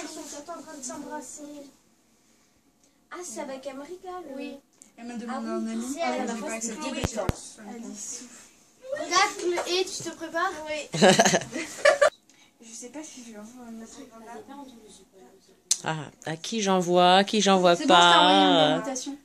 ils sont peut-être en train de s'embrasser. Ah, c'est avec America, oui. Elle m'a demandé un ami. Elle j'ai pas accepté. Regarde le et tu te prépares? Oui. Je sais pas si je l'envoie un autre. Ah, à qui j'envoie pas. C'est bon, je t'ai envoyé une invitation.